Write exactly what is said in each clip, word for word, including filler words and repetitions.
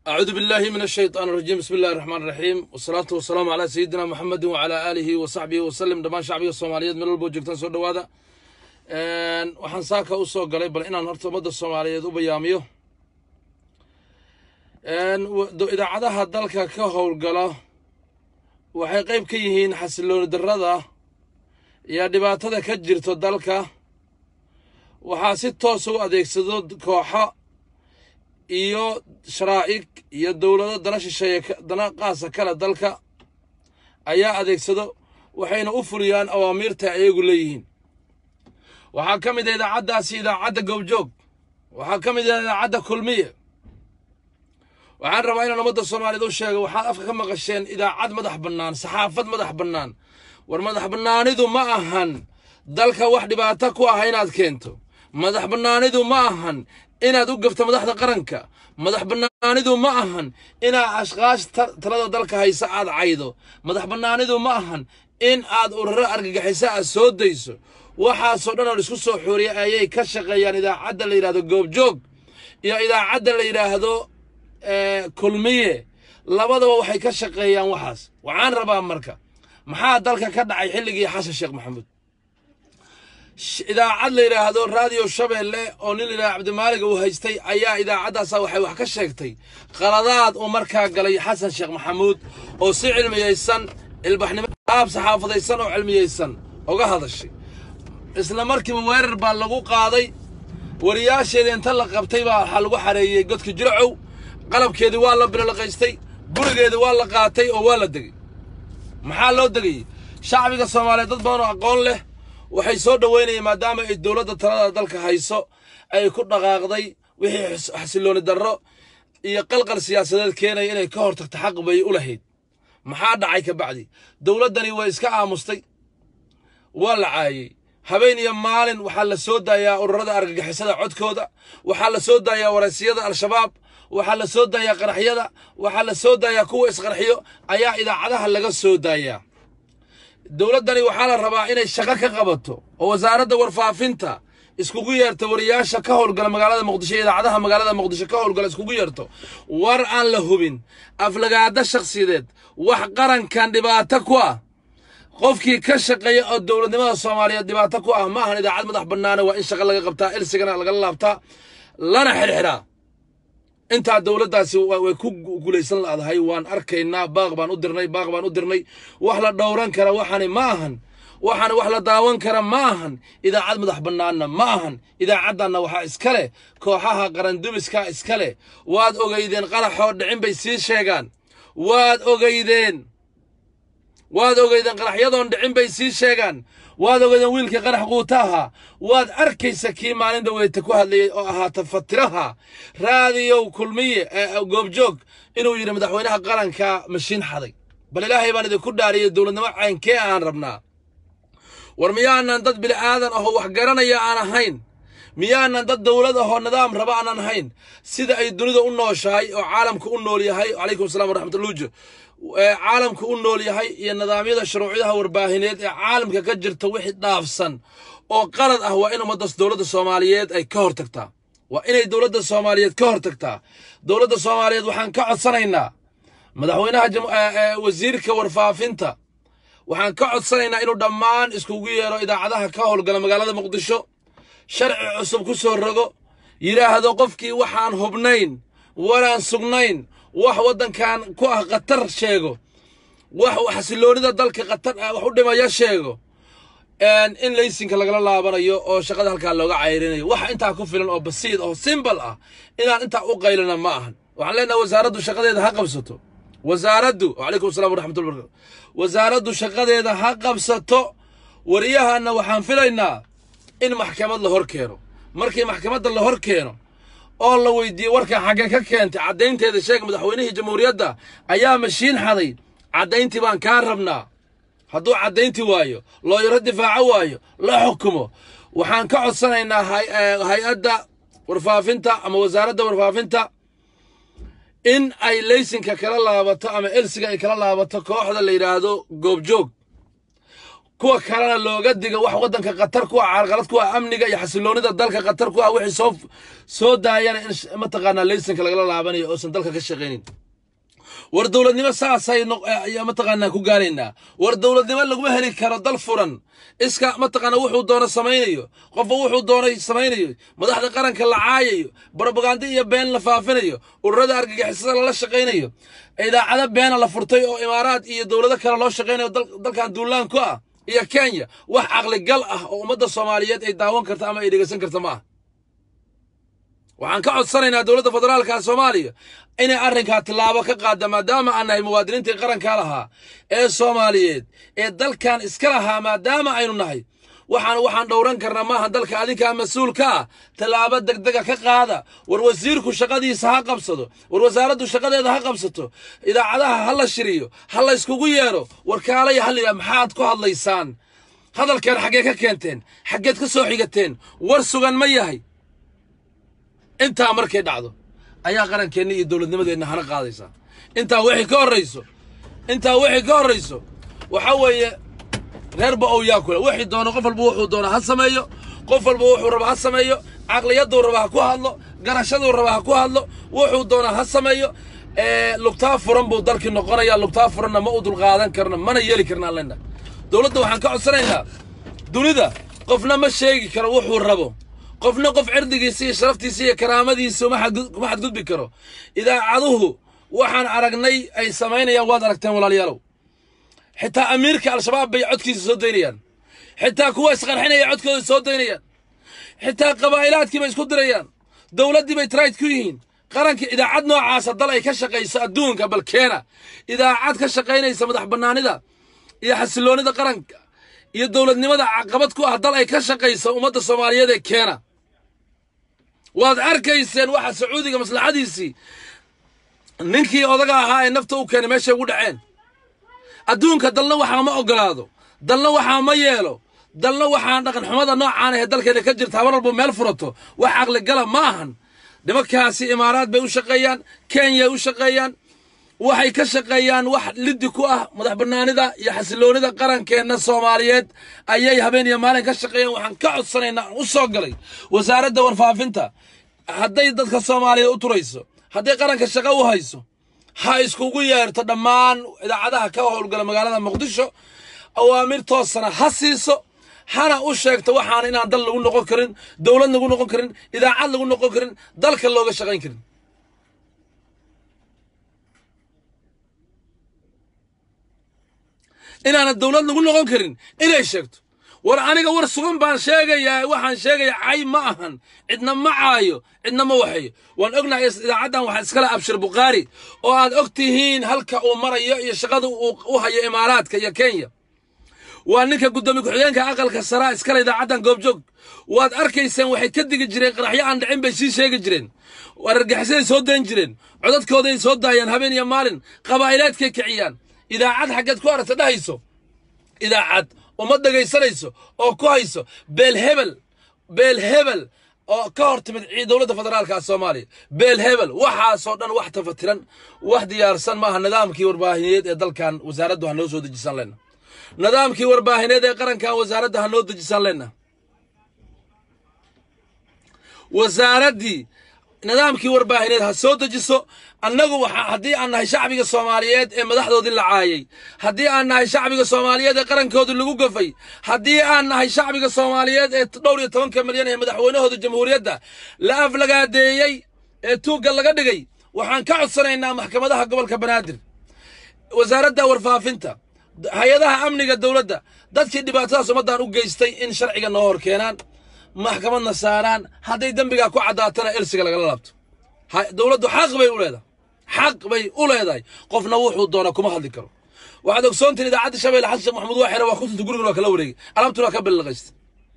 أعوذ بالله من الشيطان الرجيم. بسم الله الرحمن الرحيم، والصلاة والسلام على سيدنا محمد وعلى آله وصحبه وسلم. دمان شعبي الصوماليات من البوجكتان سو دوادا waxaan saaka u soo galay bal inaan horta ummadda Soomaaliyeed u bayaamiyo een idaacadaha dalka ka howlgala waxay qayb ka yihiin xasilooni darrada iyo dhibaatada ka jirta dalka. waxaa si toos u adeegsado kooxo iyo sharaa'ig iyo dawlado dana shisheeye dana qaasa kala dalka ayaa adeegsado, waxayna u fuliyaan awaamiirta ayagu leeyihiin. waxaa ka mid ah idaacaddaasi idaacadda Goobjoog, waxaa ka mid ah idaacadda Kulmiye. waxaan rabaa inaan ummadda Soomaaliyeed u sheego, waxaad afka ka maqasheen idaacad madax bannaan, saxaafad madax bannaan. war madax bannaanidu ma ahan dalka wax dhibaato ku ah inaad keento. madax bannaanidu ma ahan inaad u gafto madaxda qaranka. madax bannaanidu ma ahan inaad ashqaash talada dalka haysa aad caydo. madax bannaanidu ma ahan in aad ururo argagixisa aad soo dayso. waxaasoo dhan oo isku soo xooriyay ayay ka shaqeeyaan idaacadda la yidhaahdo Goobjoog iyo idaacadda la yidhaahdo Kulmiye. labadaba waxay ka shaqeeyaan waxaas. waxaan rabaa marka maxaa dalka ka dhacay xilligii Xasan Sheekh Maxamuud? idaacad la yidhaahdo Radio Shabeelle oo nin la yidhaahdo Cabdimaalig uu haystay ayaa idaacaddaas waxay wax ka sheegtay qaladaad uu markaa galay Xasan Sheekh Maxamuud oo si cilmiyeysan ilbaxnimo qaab saxaafadaysan oo cilmiyeysan uga hadashay. isla markiiba weerar baa lagu qaaday, wariyaasheeda inta la qabtay baa waxa lagu xareeyay godka Jircow. qalabkeedii waa la bilaqaystay, gurigeedii waa la qaatay oo waa la degay. maxaa loo degay? shacbiga Soomaaliyeed dad badan oo aqoon leh waxay soo dhaweynayeen maadaama ay dawladda talada dalka hayso ay ku dhaqaaqday wixii xasilooni darro iyo qalqal siyaasadeed keenay inay ka hortagto xaq bay u lahayd. maxaa dhacay ka bacdi? dawladdani way iska aamustay, waa la caayay. habeen iyo maalin waxaa la soo daayaa ururada argagixisada codkooda, waxaa la soo daayaa waraysiyada al-shabaab, waxaa la soo daayaa qaraxyada, waxaa la soo daayaa kuwa isqarxiyo ayaa idaacadaha laga soo daayaa. dawladdani waxaa la rabaa inay shaqo ka qabato oo wasaaradda warfaafinta iskugu yeerto wariyaasha ka howlgala magaalada Muqdisho, idaacadaha magaalada Muqdisho ka howlgala iskugu yeerto war aan la hubin, aflagaada shakhsiyadeed, wax qarankan dhibaato ku ah. qofkii ka shaqeeya oo dawladnimada Soomaaliyeed dhibaato ku ah ma ahan idaacad madax bannaan. waa in shaqo laga qabtaa, ilsigana laga laabtaa, lana xirxiraa. inta dawladdaasi way ku guulaysan laadahay waan arkaynaa. baaq baan u dirnay baaq baan u dirnay wax la dhowran kara waxani ma ahan, waxana wax la daawan kara ma ahan. idaacad madax bannaanna ma ahan. idaacaddanna waxaa iska leh kooxaha qarandubiska iska leh. waad ogeydeen qaraxoo dhicin bay sii sheegaan. waad ogeydeen waad ogeydeen qaraxyadoon dhicin bay sii sheegaan. waad ogeydeen wiilkii qarax quutaha. waad arkaysa kii maalin dhaweeyta ku hadlayay oo ahaa tafatiraha raadiyo Kulmiye Goobjoog inuu yiri madaxweynaha qaranka mashiin xaday. bal ilaahay baan idinku dhaariyay dawladnimo caynkee aan rabnaa. war miyaanan dad bil aadan ah oo wax garanaya aan ahayn? miyaanan dad dawlad ah oo nidaam raba aan ahayn? sida ay dunida u nooshahay oo caalamku u nool yahay, calaykum salaam waraxmatullaahi caalamku u nool yahay iyo nidaamyada shuruucdaha warbaahineed ee caalamka ka jirta wixii dhaafsan oo qalad ah waa in ummadda dawladda Soomaaliyeed ay ka hortagtaa. waa inay dawladda Soomaaliyeed ka hortagtaa. dawladda Soomaaliyeed waxaan ka codsanaynaa madaxweynaha wasiirka warfaafinta, waxaan ka codsanaynaa inuu dhammaan iskugu yeero idaacadaha ka howlgala magaalada Muqdisho, sharci cusub ku soo rogo, yiraahdo qofkii waxaan hubnayn waraan sugnayn wax waddankan ku ah qatar sheego, wax xasiloonida dalka qatar wax u dhimaya sheego, in laysinka lagala laabanayo oo shaqada halkaa looga cayrinayo. wax intaa ku filan oo basiid oo simple ah inaan intaa u qaylina ma ahan. waxaan leenahay wasaaraddu shaqadeeda ha qabsato. wasaaraddu calaykum salaam waraxmatullahi wabarakaatu wasaaraddu shaqadeeda ha qabsato. wariyahana waxaan filaynaa in maxkamad la hor keeno. markii maxkamadda la hor keeno oo la weydiiyo warka xagee ka keentay, caddaynteeda sheeg. madaxweynihii jamhuuriyadda ayaa mashiin xaday, caddayntii baan kaa rabnaa. hadduu caddayntii waayo, looyaro difaaco waayo, la xukumo. waxaan ka codsanaynaa hay-adda warfaafinta ama wasaaradda warfaafinta in ay laysinka kala laabato ama elsiga ay kala laabato kooxda la yidhaahdo Goobjoog. kuwa kalena looga diga wax waddanka qatar ku ah carqalad ku ah amniga iyo xasiloonida dalka qatar ku ah wixii soo soo daayana in mataqaanaa laysanka lagala laabanayo oosan dalka ka shaqaynin war dowladnimo saasay mataqaanaa ku gaaraynaa war dowladnimo laguma heli karo dal furan iska mataqaanaa wuxuu doono samaynayo qofba wuxuu doonay samaynayo madaxda qaranka la caayayo barabagaando iyo been la faafinayo ururada argagixisada lala shaqaynayo idaacada beena la furtay oo imaaraad iyo dowlado kale loo shaqaynayo dalkan duulaan ku ah iyo Kenya wax aqli gal ah oo ummadda Soomaaliyeed ay daawan karto ama ay dhageysan karto ma waxaan ka codsanaynaa dowladda federaalka Soomaaliya inay arrinka tilaabo ka qaado maadaama aanay muwaadiniinta qaranka lahaa ee Soomaaliyeed ee dalkan iska lahaa maadaama aynu nahay waxaan waxaan dhowran karnaa maaha dalka adinka mas'uulka ah tilaabo degdeg ah ka qaada war wasiirku shaqadiisa ha qabsado war wasaaraddu shaqadeeda ha qabsato idaacadaha ha la shiriyo ha la iskugu yeero war kaalay hal maxaad ku hadlaysaan hadalkan xagee ka keenteen xageed ka soo xigateen war sugan ma yahay inta markay dhacdo ayaa qarankeena iyo dawladnimadeena hana qaadaysa inta wixii ka horeyso inta wixii ka horeyso waxa weeye reerba oo yaa kula wixii doono qof walba wuxuu doono ha sameeyo qof walba wuxuu raba ha sameeyo aqliyadu raba ha ku hadlo garashadu raba ha ku hadlo wuxuu doono ha sameeyo ee lugtaa furan buu dalkii noqonaya lugtaa furanna ma u dul qaadan karna mana yeeli karna leena dawladda waxaan ka codsanaynaa dunida qofna ma sheegi karo wuxuu rabo qofna qof cirdigiisa iyo sharaftiisa iyo karaamadiisa ma xad gudbi karo idaacaduhu waxaan aragnay ay sameynayaan waad aragteen walaalayaalow xitaa amiirka al-shabaab bay codkiisa soo daynayaan xitaa kuwa isqarxinaya codkooda soo daynayaan xitaa qabaa'ilaadkii bay isku dirayaan dawladdii bay trade ku yihiin qaranka idaacad noocaasa dal ay ka shaqayso adduunka balkeena idaacad ka shaqaynaysa madax bannaanida iyo xasiloonida qaranka iyo dawladnimada caqabad ku ah dal ay ka shaqayso ummadda Soomaaliyeed ee keena waad arkayseen waxa Sacuudiga maslaxadiisii ninkii odaga ahaa ee nafta u keenay meesha ugu dhaceen adduunka dalna waxa ma ogolaado dalna waxa ma yeelo dalna waxa dhaqan xumada noocaan ah ee dalkeena ka jirta habar walba meel furato wax aqli gala ma ahan nimankaasi imaaraad bay u shaqeeyaan Kenya u shaqeeyaan waxay ka shaqeeyaan wax liddi ku ah madax bannaanida iyo xasiloonida qarankeena Soomaaliyeed ayay habeen iyo maalin ka shaqeeyaan waxaan ka codsanaynaa u soo galay wasaaradda warfaafinta hadday dadka Soomaaliyeed u turayso hadday qaranka shaqo u hayso ha iskugu yeerto dhammaan idaacadaha ka howlgala magaalada Muqdisho awaamir toosana ha siiso hana u sheegto waxaan inaan dal lagu noqon karin dawlad lagu noqon karin idaacad lagu noqon karin dalka looga shaqayn karin inaana dawlad lagu noqon karin inay sheegto war aniga war sugan baan sheegayaa waxaan sheegayaa ay ma ahan cidna ma caayo cidna ma waxayo waan ognahay idaacadan waxa iskala Abshir Buqaari oo aad ogtihiin halka uu marayo iyo shaqada uu u hayo imaaraadka iyo Kenya waa ninka gudoomiye ku-xigeenka aqalka sare iskala idaacadan goobjoog waad arkayseen waxay ka digi jireen qaraxyo aan dhicin bay sii sheegi jireen warargixisay soo deen jireen codadkooda ay soo daayaan habeen iyo maalin qabaa'ilaadkay kiciyaan idaacad xageed ku aragta dhahayso idaacad uma dhagaysanayso oo ku hayso beel hebel beel hebel oo ka hortimid dawladda federaalka Soomaaliya beel hebel waxa soo dhan wax tafatiran wax diyaarsan maaha nidaamkii warbaahineed ee dalkan wasaaraddu ha noo soo dejisan leena nidaamkii warbaahineed ee qarankan wasaaradda ha noo dejisan leena wasaaradii nidaamkii warbaahineed ha soo dejiso annagu waxa hadii aan nahay shacbiga Soomaaliyeed ee madaxdoodii la caayay hadii aan nahay shacbiga Soomaaliyeed ee qarankooda lagu gafay hadii aan nahay shacbiga Soomaaliyeed ee dhowr iyo toban milyan ee madaxweynahooda jamhuuriyadda la aflagaadeeyay ee tuuga laga dhigay waxaan ka codsanaynaa maxkamadaha gobolka Banaadir wasaaradda warfaafinta hay'adaha amniga dawladda dadkii dhibaatadaas ummaddan u geystay in sharciga noo hor keenaan maxkamadna saaraan hadday dambiga ku cadaatana elsiga laga laabto dawladdu xaq bay u leedahay xaq bay u leedahay qofna wuxuu doona kuma hadli karo waxaad ogsoontiin idaacadda Shabeelle Xasan Maxamuud waa xira waa ku tunta guriga kala wareegay alaabtuna ka bilaqaysta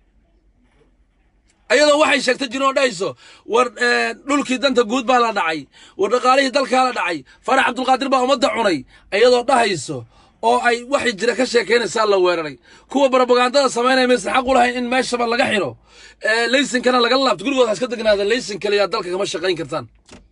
ayadoo waxay sheegtay jiroo dhayso war dhulkii danta guud baa la dhacay war dhaqaalihii dalka la dhacay Farax Abdulqaadir baa umada cunay ayadoo dhahayso oo ay waxay jira ka sheekeynaysaa la weeraray kuwa barabagaandada sameynaya meesha xaq u lahayn in meeshaba laga xiro ee laysinkana laga laabto gurigooda iska degnaada laysin kaliya dalka kama shaqayn kartaan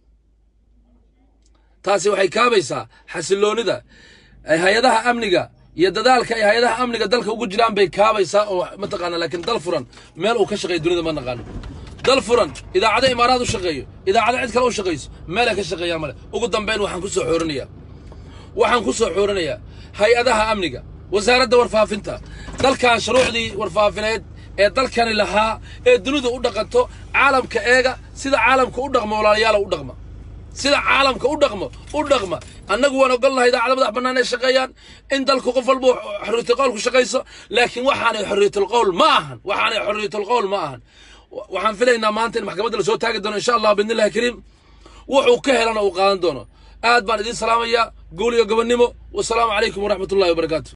taasi waxay kaabaysaa xasiloonida hay'adaha amniga يددالك أي هيدا أمنك دالك وجود جيران بيكابيسا أو متقنا لكن دال فرن مال وكشقي الدنيا ما نقان دال فرن إذا عدا إمارات وشقيه إذا عدا عند كلام وشقيس مالك الشقيه مالك وقدام بين وحن كسو حورنيا وحن كسو حورنيا هيئتها أمنك وزارة ورفافنتها دال كان شروع دي ورفافنيد ee dalkani lahaa ee dunida u dhaqanto caalamka eega sida caalamka u dhaqmo walaalayaal u dhaqma sida caalamka u dhaqmo u dhaqma annagu waan ogolnahay idaacada madax bannaan ee shaqeeyaan in dalku qof walba xorriyatul qowl ku shaqeyso laakiin waxaan xorriyatul qowl ma ahan waxaan xorriyatul qowl ma ahan waxaan filaynaa maanta in maxkamadda la soo taagi doono insha Allah biidnillaahi kariim wuxuu ka helana uu qaadan doono aad baan idin salaamayaa guul iyo gobonnimo wassalaamu calaykum waraxmatullaahi wabarakaatuh